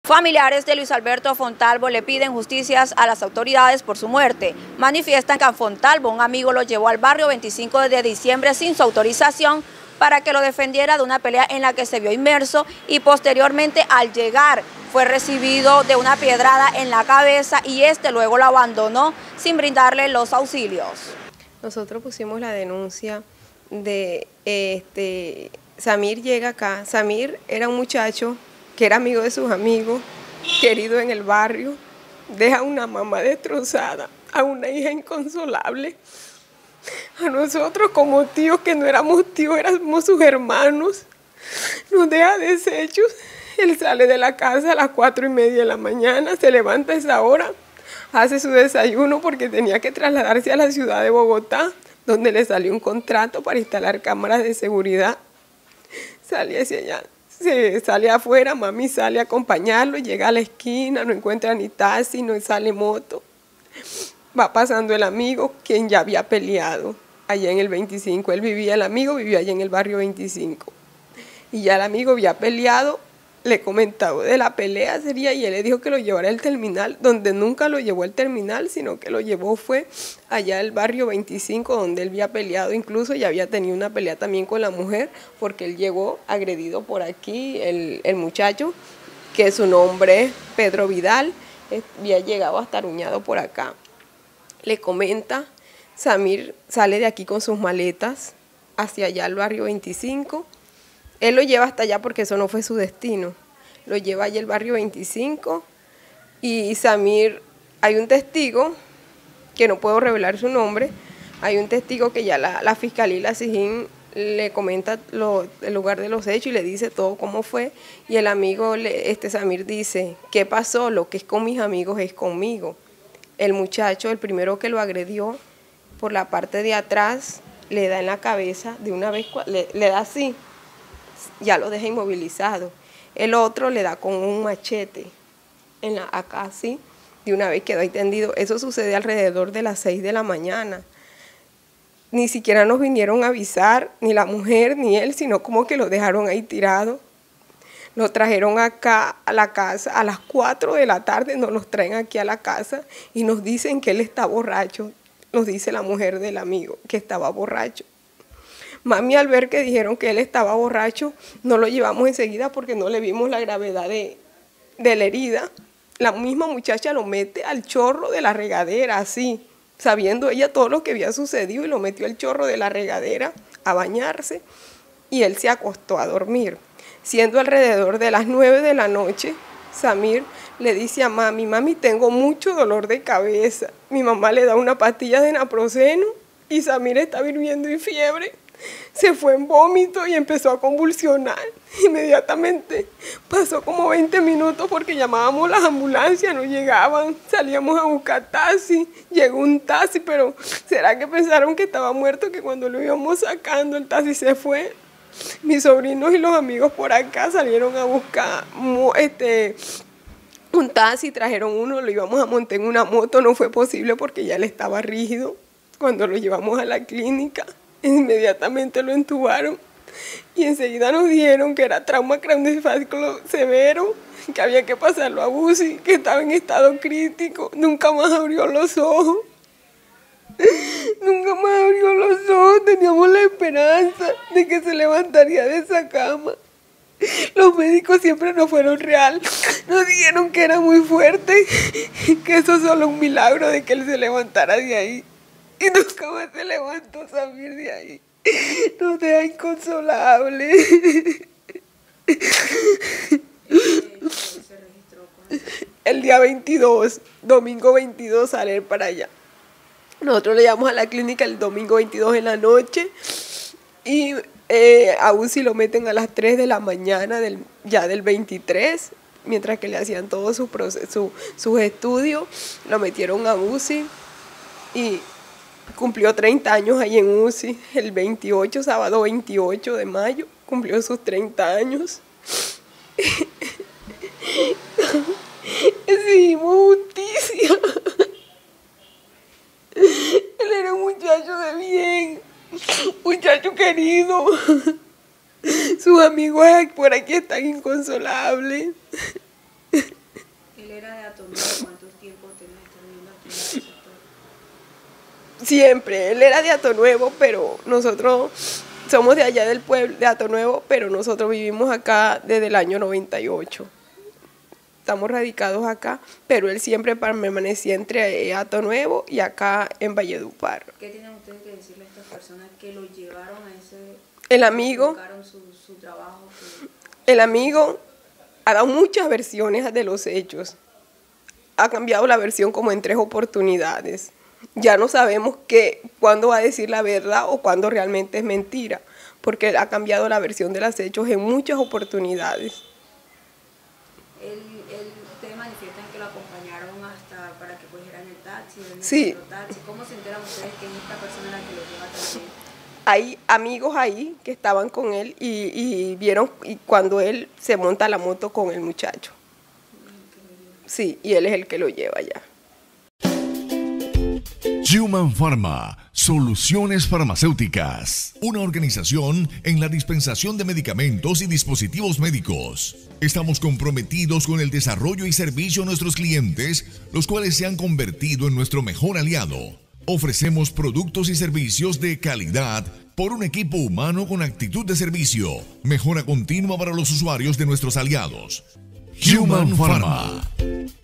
Familiares de Luis Alberto Fontalvo le piden justicias a las autoridades por su muerte. Manifiestan que a Fontalvo, un amigo, lo llevó al barrio 25 de diciembre sin su autorización para que lo defendiera de una pelea en la que se vio inmerso y posteriormente al llegar fue recibido de una piedrada en la cabeza y luego lo abandonó sin brindarle los auxilios. Nosotros pusimos la denuncia de Samir llega acá. Samir era un muchacho que era amigo de sus amigos, querido en el barrio, deja una mamá destrozada, a una hija inconsolable, a nosotros como tíos, que no éramos tíos, éramos sus hermanos, nos deja deshechos. Él sale de la casa a las 4:30 de la mañana, se levanta a esa hora, hace su desayuno porque tenía que trasladarse a la ciudad de Bogotá, donde le salió un contrato para instalar cámaras de seguridad. Sale hacia allá. Se sale afuera, mami sale a acompañarlo, llega a la esquina, no encuentra ni taxi, no sale moto. Va pasando el amigo, quien ya había peleado allá en el 25. El amigo vivía allá en el barrio 25. Y ya el amigo había peleado, le comentaba de la pelea sería, y él le dijo que lo llevara al terminal, donde nunca lo llevó al terminal, sino que lo llevó fue allá al barrio 25, donde él había peleado, incluso ya había tenido una pelea también con la mujer, porque él llegó agredido por aquí, el muchacho, que su nombre es Pedro Vidal, había llegado hasta aruñado por acá. Le comenta, Samir sale de aquí con sus maletas hacia allá al barrio 25, él lo lleva hasta allá porque eso no fue su destino. Lo lleva allá al barrio 25 y Samir, hay un testigo, que no puedo revelar su nombre, hay un testigo que ya la fiscalía y la SIJIN le comenta el lugar de los hechos y le dice todo cómo fue. Y el amigo, Samir dice, ¿qué pasó? Lo que es con mis amigos es conmigo. El muchacho, el primero que lo agredió, por la parte de atrás, le da en la cabeza, de una vez le da así, ya lo deja inmovilizado. El otro le da con un machete acá así, de una vez quedó ahí tendido. Eso sucede alrededor de las 6 de la mañana. Ni siquiera nos vinieron a avisar, ni la mujer ni él, sino como que lo dejaron ahí tirado. Lo trajeron acá a la casa a las 4 de la tarde, nos los traen aquí a la casa y nos dicen que él está borracho. Nos dice la mujer del amigo que estaba borracho. Mami, al ver que dijeron que él estaba borracho, no lo llevamos enseguida porque no le vimos la gravedad de la herida. La misma muchacha lo mete al chorro de la regadera, así, sabiendo ella todo lo que había sucedido, y lo metió al chorro de la regadera a bañarse y él se acostó a dormir. Siendo alrededor de las 9 de la noche, Samir le dice a mami, mami, tengo mucho dolor de cabeza. Mi mamá le da una pastilla de naproxeno y Samir está hirviendo y fiebre. Se fue en vómito y empezó a convulsionar. Inmediatamente pasó como 20 minutos porque llamábamos las ambulancias, no llegaban, salíamos a buscar taxi, llegó un taxi, pero ¿será que pensaron que estaba muerto? Que cuando lo íbamos sacando el taxi se fue. Mis sobrinos y los amigos por acá salieron a buscar un taxi, trajeron uno, lo íbamos a montar en una moto, no fue posible porque ya le estaba rígido. Cuando lo llevamos a la clínica, inmediatamente lo entubaron y enseguida nos dijeron que era trauma craneoencefálico severo, que había que pasarlo a UCI, que estaba en estado crítico. Nunca más abrió los ojos. Nunca más abrió los ojos. Teníamos la esperanza de que se levantaría de esa cama. Los médicos siempre nos fueron real. Nos dijeron que era muy fuerte, que eso es solo un milagro de que él se levantara de ahí. Y nunca más se levantó Samir de ahí. Nos deja inconsolable. El día 22, domingo 22, sale para allá. Nosotros le llevamos a la clínica el domingo 22 en la noche y a UCI lo meten a las 3 de la mañana ya del 23, mientras que le hacían todos sus estudios. Lo metieron a UCI y cumplió 30 años ahí en UCI, el 28, sábado 28 de mayo, cumplió sus 30 años. Exigimos justicia. Él era un muchacho de bien, muchacho querido. Sus amigos por aquí están inconsolables. era de Atonuevo, ¿cuánto tiempo tenés que estar viviendo aquí en el sector? Siempre, él era de Atonuevo, pero nosotros somos de allá del pueblo, de Atonuevo, pero nosotros vivimos acá desde el año 98. Estamos radicados acá, pero él siempre permanecía entre Atonuevo y acá en Valledupar. ¿Qué tienen ustedes que decirle a estas personas que lo llevaron a ese... El amigo, su trabajo? el amigo ha dado muchas versiones de los hechos. Ha cambiado la versión como en 3 oportunidades. Ya no sabemos cuándo va a decir la verdad o cuándo realmente es mentira, porque él ha cambiado la versión de los hechos en muchas oportunidades. Ustedes manifiestan que lo acompañaron hasta para que cogieran el taxi, sí. Taxi. ¿Cómo se enteran ustedes que es esta persona la que lo lleva también? Hay amigos ahí que estaban con él y vieron cuando él se monta la moto con el muchacho. Sí, y él es el que lo lleva allá. Human Pharma, soluciones farmacéuticas, una organización en la dispensación de medicamentos y dispositivos médicos. Estamos comprometidos con el desarrollo y servicio a nuestros clientes, los cuales se han convertido en nuestro mejor aliado. Ofrecemos productos y servicios de calidad por un equipo humano con actitud de servicio, mejora continua para los usuarios de nuestros aliados. Human Pharma.